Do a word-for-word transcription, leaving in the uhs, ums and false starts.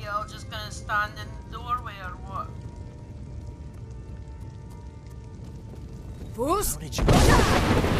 y'all just gonna stand in the doorway or what? Boost! How did you...